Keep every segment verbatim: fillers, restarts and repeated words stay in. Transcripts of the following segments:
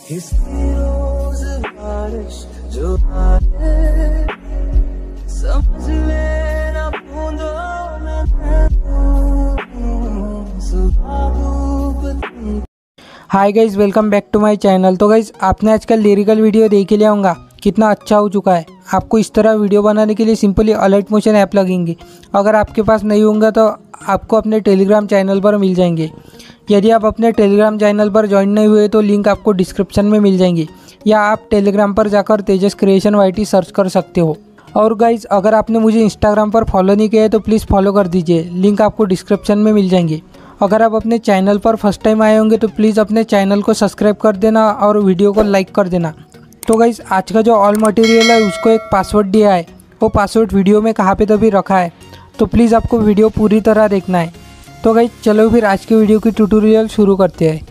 किसी रोज बारिश जो आए समझ लेना बूंदों में मैं हूँ, सुबह धूप तुम। Hi guys, welcome back to my channel. तो गाइज़ आपने आजकल लिरिकल वीडियो देख लिया होगा, कितना अच्छा हो चुका है। आपको इस तरह वीडियो बनाने के लिए सिंपली अलर्ट मोशन ऐप लगेंगे। अगर आपके पास नहीं होंगे तो आपको अपने टेलीग्राम चैनल पर मिल जाएंगे। यदि आप अपने टेलीग्राम चैनल पर ज्वाइन नहीं हुए तो लिंक आपको डिस्क्रिप्शन में मिल जाएंगे, या आप टेलीग्राम पर जाकर तेजस क्रिएशन वाईटी सर्च कर सकते हो। और गाइज़ अगर आपने मुझे इंस्टाग्राम पर फॉलो नहीं किया है तो प्लीज़ फॉलो कर दीजिए, लिंक आपको डिस्क्रिप्शन में मिल जाएंगे। अगर आप अपने चैनल पर फर्स्ट टाइम आए होंगे तो प्लीज़ अपने चैनल को सब्सक्राइब कर देना और वीडियो को लाइक कर देना। तो गाइज़ आज का जो ऑल मटेरियल है उसको एक पासवर्ड दिया है, वो पासवर्ड वीडियो में कहाँ पे तभी रखा है, तो प्लीज़ आपको वीडियो पूरी तरह देखना है। तो गाइज़ चलो फिर आज की वीडियो की ट्यूटोरियल शुरू करते हैं।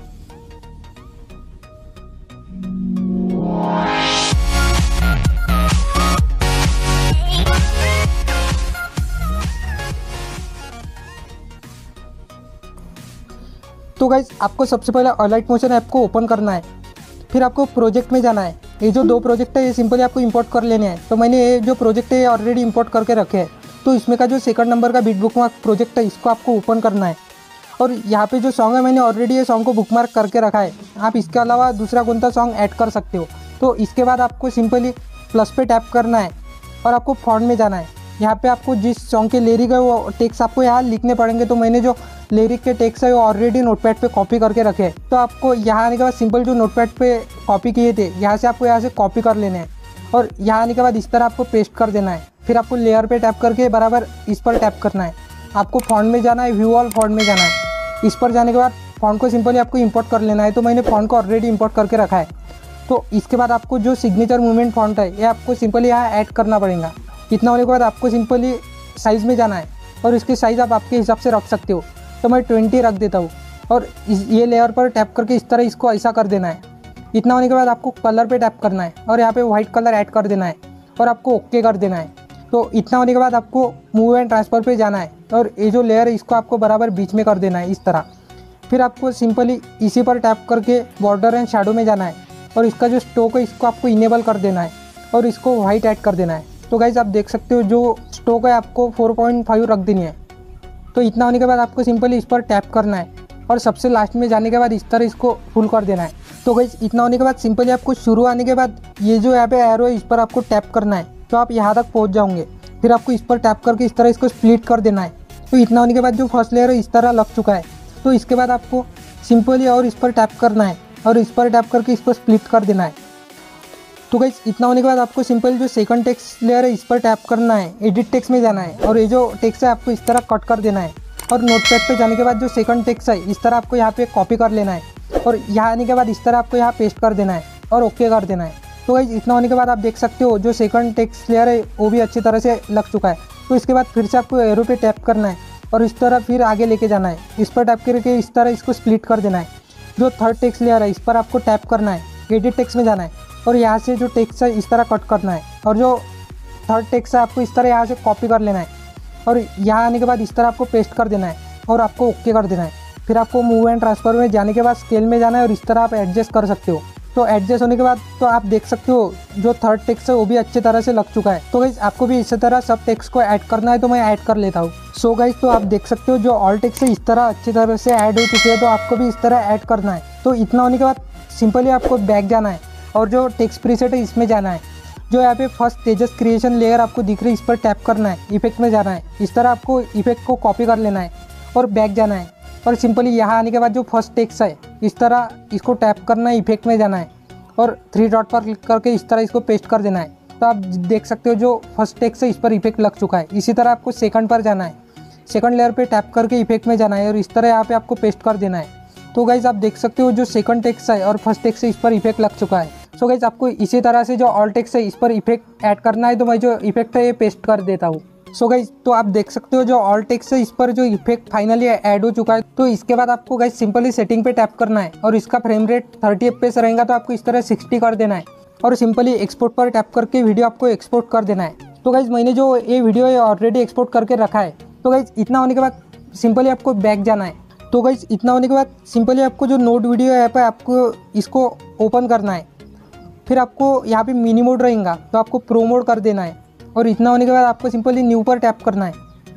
तो गाइज़ आपको सबसे पहले अलर्ट मोशन ऐप को ओपन करना है, फिर आपको प्रोजेक्ट में जाना है। ये जो दो प्रोजेक्ट है ये सिंपली आपको इंपोर्ट कर लेने हैं। तो मैंने ये जो प्रोजेक्ट है ये ऑलरेडी इंपोर्ट करके रखे हैं। तो इसमें का जो सेकंड नंबर का बीट बुकमार्क प्रोजेक्ट है इसको आपको ओपन करना है। और यहाँ पे जो सॉन्ग है मैंने ऑलरेडी ये सॉन्ग को बुकमार्क करके रखा है। आप इसके अलावा दूसरा कौन सा सॉन्ग ऐड कर सकते हो। तो इसके बाद आपको सिंपली प्लस पे टैप करना है और आपको फॉन्ट में जाना है। यहाँ पे आपको जिस सॉन्ग के लिरिक है वो टेक्स्ट आपको यहाँ लिखने पड़ेंगे। तो मैंने जो लिरिक के टेक्स्ट है वो ऑलरेडी नोटपैड पे कॉपी करके रखे हैं। तो आपको यहाँ आने के बाद सिंपल जो नोटपैड पे कॉपी किए थे यहाँ से आपको यहाँ से कॉपी कर लेने हैं और यहाँ आने के बाद इस तरह आपको पेस्ट कर देना है। फिर आपको लेयर पे टैप करके बराबर इस पर टैप करना है। आपको फॉन्ट में जाना है, व्यू ऑल फॉन्ट में जाना है। इस पर जाने के बाद फॉन्ट को सिंपली आपको इंपोर्ट कर लेना है। तो मैंने फॉन्ट को ऑलरेडी इंपोर्ट करके रखा है। तो इसके बाद आपको जो सिग्नेचर मूवमेंट फॉन्ट है ये आपको सिंपली यहाँ ऐड करना पड़ेगा। इतना होने के बाद आपको सिंपली साइज़ में जाना है और इसकी साइज़ आप आपके हिसाब से रख सकते हो। तो मैं ट्वेंटी रख देता हूँ और इस ये लेयर पर टैप करके इस तरह इसको ऐसा कर देना है। इतना होने के बाद आपको कलर पे टैप करना है और यहाँ पे वाइट कलर ऐड कर देना है और आपको ओके कर देना है। तो इतना होने के बाद आपको मूव एंड ट्रांसफर पे जाना है और ये जो लेयर है इसको आपको बराबर बीच में कर देना है इस तरह। फिर आपको सिंपली इसी पर टैप करके बॉर्डर एंड शैडो में जाना है और इसका जो स्टोक है इसको आपको इनेबल कर देना है और इसको वाइट ऐड कर देना है। तो गाइज आप देख सकते हो जो स्टोक है आपको फोर पॉइंट फाइव रख देनी है। तो इतना होने के बाद आपको सिंपली इस पर टैप करना है और सबसे लास्ट में जाने के बाद इस तरह इसको फुल कर देना है। तो गाइज इतना होने के बाद सिंपली आपको शुरू आने के बाद ये जो यहाँ पे एरो है इस पर आपको टैप करना है। तो आप यहाँ तक पहुँच जाओगे। फिर आपको इस पर टैप करके इस तरह इसको स्प्लिट कर देना है। तो इतना होने के बाद जो फर्स्ट लेयर है इस तरह लग चुका है। तो इसके बाद आपको सिंपली और इस पर टैप करना है और इस पर टैप करके इसको स्प्लिट कर देना है। तो गाइस इतना होने के बाद आपको सिंपल जो सेकंड टेक्स्ट लेयर है इस पर टैप करना है, एडिट टेक्स्ट में जाना है और ये जो टेक्स्ट है आपको इस तरह कट कर देना है। और नोटपैड पे जाने के बाद जो सेकंड टेक्स्ट है इस तरह आपको यहाँ पे कॉपी कर लेना है और यहाँ आने के बाद इस तरह आपको यहाँ पेस्ट कर देना है और ओके कर देना है। तो गाइस इतना होने के बाद आप देख सकते हो जो सेकंड टेक्स्ट लेयर है वो भी अच्छी तरह से लग चुका है। तो इसके बाद फिर से आपको एरो पे टैप करना है और इस तरह फिर आगे लेके जाना है। इस पर टैप करके इस तरह इसको स्प्लिट कर देना है। जो थर्ड टेक्स्ट लेयर है इस पर आपको टैप करना है, एडिट टेक्स्ट में जाना है और यहाँ से जो टेक्स्ट है इस तरह कट करना है और जो थर्ड टेक्स्ट है आपको इस तरह यहाँ से कॉपी कर लेना है और यहाँ आने के बाद इस तरह आपको पेस्ट कर देना है और आपको ओके कर देना है। फिर आपको मूव एंड ट्रांसफर में जाने के बाद स्केल में जाना है और इस तरह आप एडजस्ट कर सकते हो। तो एडजस्ट होने के बाद तो आप देख सकते हो जो थर्ड टेक्स्ट है वो भी अच्छी तरह से लग चुका है। तो गाइज आपको भी इसी तरह सब टेक्स्ट को ऐड करना है, तो मैं ऐड कर लेता हूँ। सो गाइज तो आप देख सकते हो जो ऑल टेक्स्ट है इस तरह अच्छी तरह से ऐड हो चुकी है। तो आपको भी इस तरह ऐड करना है। तो इतना होने के बाद सिंपली आपको बैक जाना है और जो टेक्स्ट प्रीसेट है इसमें जाना है। जो यहाँ पे फर्स्ट तेजस क्रिएशन लेयर आपको दिख रही है इस पर टैप करना है, इफेक्ट में जाना है। इस तरह आपको इफेक्ट को कॉपी कर लेना है और बैक जाना है और सिंपली यहाँ आने के बाद जो फर्स्ट टेक्स्ट है इस तरह इसको टैप करना है, इफेक्ट में जाना है और थ्री डॉट पर क्लिक करके इस तरह इसको पेस्ट कर देना है। तो आप देख सकते हो जो फर्स्ट टेक्स्ट है इस पर इफेक्ट लग चुका है। इसी तरह आपको सेकंड पर जाना है, सेकंड लेयर पे टैप करके इफेक्ट में जाना है और इस तरह यहाँ पे आपको पेस्ट कर देना है। तो गाइज आप देख सकते हो जो सेकंड टेक्स्ट है और फर्स्ट टेक्स्ट है इस पर इफेक्ट लग चुका है। सो गाइज आपको इसी तरह से जो ऑल टेक्स्ट है इस पर इफेक्ट ऐड करना है। तो मैं जो इफेक्ट है ये पेस्ट कर देता हूँ। सो गाइज तो आप देख सकते हो जो ऑल टेक्स्ट है इस पर जो इफेक्ट फाइनली ऐड हो चुका है। तो इसके बाद आपको गाइज सिंपली सेटिंग पे टैप करना है और इसका frame rate thirty F P S रहेगा। तो आपको इस तरह सिक्सटी कर देना है और सिंपली एक्सपोर्ट पर टैप करके वीडियो आपको एक्सपोर्ट कर देना है। तो गाइज मैंने जो ये वीडियो है ऑलरेडी एक्सपोर्ट करके रखा है। तो गाइज इतना होने के बाद सिंपली आपको बैक जाना है। तो गाइज इतना होने के बाद सिंपली आपको जो नोट वीडियो ऐप है आपको इसको ओपन करना है। फिर आपको यहाँ पे मिनी मोड रहेगा तो आपको प्रो मोड कर देना है। और इतना होने के बाद आपको सिंपली न्यू पर टैप करना है।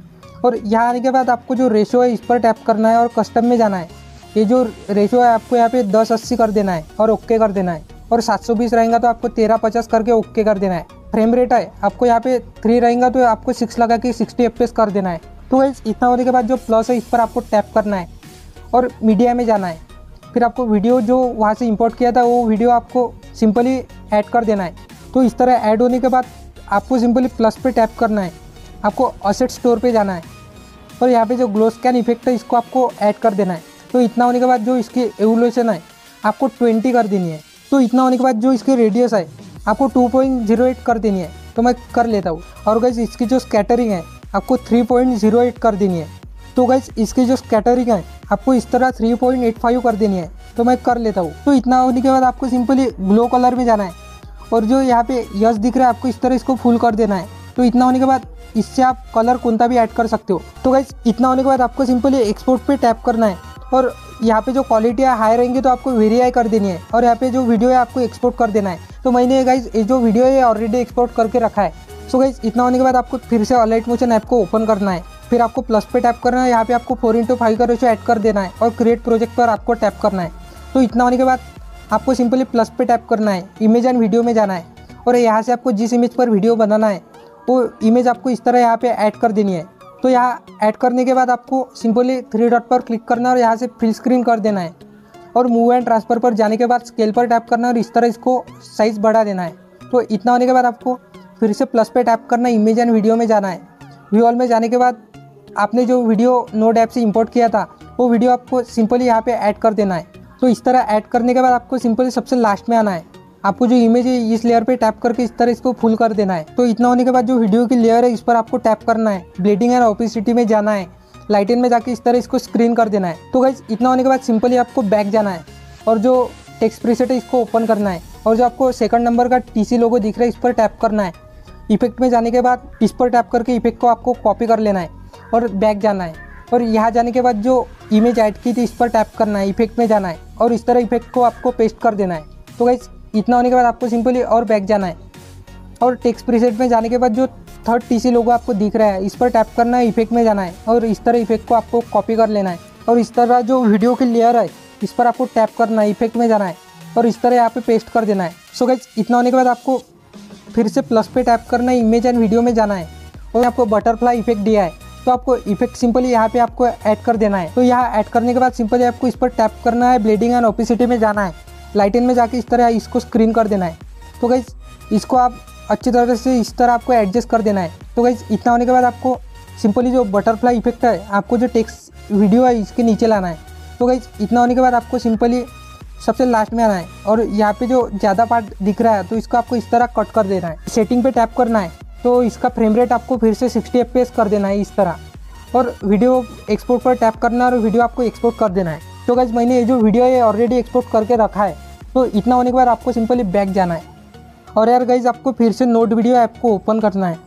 और यहाँ आने के बाद आपको जो रेशो है इस पर टैप करना है और कस्टम में जाना है। ये जो रेशो है आपको यहाँ पे दस अस्सी कर देना है और ओके कर देना है। और सात सौ बीस रहेगा तो आपको तेरह पचास करके ओके कर देना है। फ्रेम रेट है आपको यहाँ पे थ्री रहेगा तो आपको सिक्स लगा के सिक्सटी एफ पी एस कर देना है। तो गाइस इतना होने के बाद जो प्लस है इस पर आपको टैप करना है और मीडिया में जाना है। फिर आपको वीडियो जो वहाँ से इंपोर्ट किया था वो वीडियो आपको सिंपली ऐड कर देना है। तो इस तरह ऐड होने के बाद आपको सिंपली प्लस पे टैप करना है। आपको असेट स्टोर पे जाना है और यहाँ पे जो ग्लो स्कैन इफेक्ट है इसको आपको ऐड कर देना है। तो इतना होने के बाद जो इसकी एवोल्यूशन है आपको ट्वेंटी कर देनी है। तो इतना होने के बाद जो इसकी रेडियस है आपको टू पॉइंट ज़ीरो एट कर देनी है। तो मैं कर लेता हूँ। और गाइस इसकी जो स्कैटरिंग है आपको थ्री पॉइंट ज़ीरो एट कर देनी है। तो गाइस इसकी जो स्कैटरिंग है आपको इस तरह थ्री पॉइंट एट फाइव कर देनी है। तो मैं कर लेता हूँ। तो इतना होने के बाद आपको सिंपली ग्लो कलर में जाना है और जो यहाँ पे यस दिख रहा है आपको इस तरह इसको फुल कर देना है। तो इतना होने के बाद इससे आप कलर कौन सा भी ऐड कर सकते हो। तो गाइस इतना होने के बाद आपको सिंपली एक्सपोर्ट पे टैप करना है और यहाँ पे जो क्वालिटी है हाई रहेंगी तो आपको वेरीफाई कर देनी है। और यहाँ पे जो वीडियो है आपको एक्सपोर्ट कर देना है। तो मैंने गाइस ये जो वीडियो है ऑलरेडी एक्सपोर्ट करके रखा है। सो गाइस इतना होने के बाद आपको फिर से अलाइट मोशन ऐप को ओपन करना है। फिर आपको प्लस पे टैप करना है। यहाँ पे आपको फोर इंटू फाइव का रेशो ऐड कर देना है और क्रिएट प्रोजेक्ट पर आपको टैप करना है। तो इतना होने के बाद आपको सिंपली प्लस पे टैप करना है, इमेज एंड वीडियो में जाना है और यहाँ से आपको जिस इमेज पर वीडियो बनाना है वो इमेज आपको इस तरह यहाँ पे ऐड कर देनी है। तो यहाँ ऐड करने के बाद आपको सिंपली थ्री डॉट पर क्लिक करना है और यहाँ से फिल स्क्रीन कर देना है। और मूव एंड ट्रांसफर पर जाने के बाद स्केल पर टैप करना है और इस तरह इसको साइज़ बढ़ा देना है। तो इतना होने के बाद आपको फिर से प्लस पे टैप करना है, इमेज एंड वीडियो में जाना है। व्यू ऑल में जाने के बाद आपने जो वीडियो नोड ऐप से इंपोर्ट किया था वो वीडियो आपको सिंपली यहाँ पे ऐड कर देना है। तो इस तरह ऐड करने के बाद आपको सिंपली सबसे लास्ट में आना है। आपको जो इमेज है इस लेयर पे टैप करके इस तरह इसको फुल कर देना है। तो इतना होने के बाद जो वीडियो की लेयर है इस पर आपको टैप करना है, ब्लेंडिंग एंड ओपेसिटी में जाना है, लाइटिंग में जाके इस तरह इसको स्क्रीन कर देना है। तो गाइस इतना होने के बाद सिंपली आपको बैक जाना है और जो टेक्स्ट प्रीसेट है इसको ओपन करना है और जो आपको सेकंड नंबर का टीसी लोगो दिख रहा है इस पर टैप करना है। इफेक्ट में जाने के बाद इस पर टैप करके इफेक्ट को आपको कॉपी कर लेना है और बैक जाना है। और यहाँ जाने के बाद जो इमेज ऐड की थी इस पर टैप करना है, इफेक्ट में जाना है और इस तरह इफेक्ट को आपको पेस्ट कर देना है। तो गाइस इतना होने के बाद आपको सिंपली और बैक जाना है और टेक्स्ट प्रीसेट में जाने के बाद जो थर्ड टीसी लोगो आपको दिख रहा है इस पर टैप करना है, इफेक्ट में जाना है और इस तरह इफेक्ट को आपको कॉपी कर लेना है। और इस तरह जो वीडियो की लेयर है इस पर आपको टैप करना है, इफेक्ट में जाना है और इस तरह यहाँ पे पेस्ट कर देना है। सो गाइस इतना होने के बाद आपको फिर से प्लस पे टैप करना है, इमेज एंड वीडियो में जाना है और आपको बटरफ्लाई इफेक्ट दिया है तो आपको इफेक्ट सिंपली यहाँ पे आपको ऐड कर देना है। तो यहाँ ऐड करने के बाद सिंपली आपको इस पर टैप करना है, ब्लेंडिंग एंड ओपेसिटी में जाना है, लाइटिंग में जाके इस तरह इसको स्क्रीन कर देना है। तो गाइस इसको आप अच्छी तरह से इस तरह आपको एडजस्ट कर देना है। तो गाइस इतना होने के बाद आपको सिंपली जो बटरफ्लाई इफेक्ट है आपको जो टेक्स्ट वीडियो है इसके नीचे लाना है। तो गाइस इतना होने के बाद आपको सिंपली सबसे लास्ट में आना है और यहाँ पे जो ज़्यादा पार्ट दिख रहा है तो इसको आपको इस तरह कट कर देना है। सेटिंग पे टैप करना है तो इसका फ्रेम रेट आपको फिर से सिक्सटी एफ पी एस कर देना है इस तरह और वीडियो एक्सपोर्ट पर टैप करना है और वीडियो आपको एक्सपोर्ट कर देना है। तो गाइस मैंने ये जो वीडियो है ऑलरेडी एक्सपोर्ट करके रखा है। तो इतना होने के बाद आपको सिंपली बैक जाना है और यार गाइस आपको फिर से नोट वीडियो ऐप को ओपन करना है।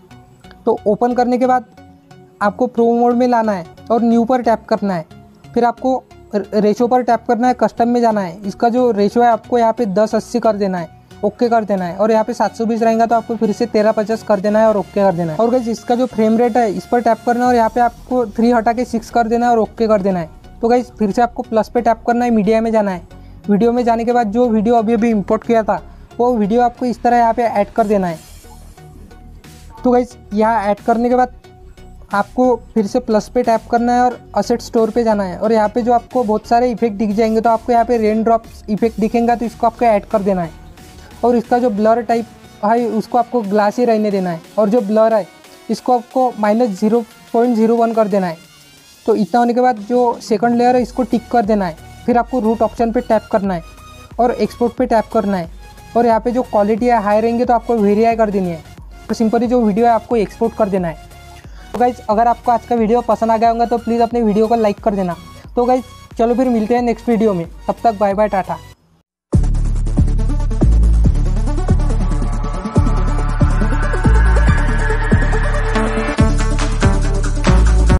तो ओपन करने के बाद आपको प्रो मोड में लाना है और न्यू पर टैप करना है। फिर आपको रेशो पर टैप करना है, कस्टम में जाना है। इसका जो रेशो है आपको यहाँ पे दस अस्सी कर देना है, ओके कर देना है और यहाँ पे सात सौ बीस रहेगा तो आपको फिर से तेरह पचास कर देना है और ओके कर देना है। और गाइस इसका जो फ्रेम रेट है इस पर टैप करना है और यहाँ पे आपको थ्री हटा के सिक्स कर देना है और ओके कर देना है। तो गाइस फिर से आपको प्लस पे टैप करना है, मीडिया में जाना है। वीडियो में जाने के बाद जो वीडियो अभी अभी इंपोर्ट किया था वो वीडियो आपको इस तरह यहाँ पे ऐड कर देना है। तो गाइस यहाँ ऐड करने के बाद आपको फिर से प्लस पे टैप करना है और असेट स्टोर पे जाना है और यहाँ पे जो आपको बहुत सारे इफेक्ट दिख जाएंगे तो आपको यहाँ पे रेन ड्रॉप्स इफेक्ट दिखेंगे तो इसको आपको ऐड कर देना है। और इसका जो ब्लर टाइप है उसको आपको ग्लास ही रहने देना है और जो ब्लर है इसको आपको minus zero point zero one कर देना है। तो इतना होने के बाद जो सेकंड लेयर है इसको टिक कर देना है। फिर आपको रूट ऑप्शन पे टैप करना है और एक्सपोर्ट पे टैप करना है और यहाँ पे जो क्वालिटी है हाई रहेंगे तो आपको वेरीफाई कर देनी है। तो सिंपली जो वीडियो है आपको एक्सपोर्ट कर देना है। तो गाइज अगर आपको आज का वीडियो पसंद आ गया होगा तो प्लीज़ अपने वीडियो को लाइक कर देना। तो गाइज चलो फिर मिलते हैं नेक्स्ट वीडियो में, तब तक बाय बाय टाटा।